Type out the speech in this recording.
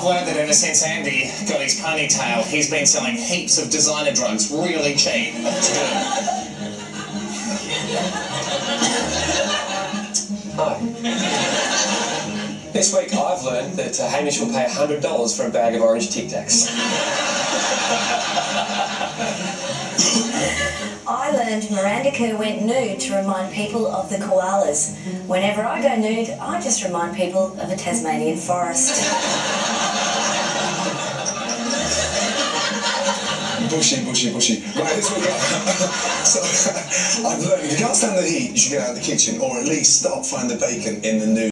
learned that ever since Andy got his ponytail, he's been selling heaps of designer drugs really cheap. Hi. This week I've learned that Hamish will pay $100 for a bag of orange Tic Tacs. I learned Miranda Kerr went nude to remind people of the koalas. Whenever I go nude, I just remind people of a Tasmanian forest. Bushy. Right, this week so I've learned if you can't stand the heat, you should get out of the kitchen, or at least stop, find the bacon in the new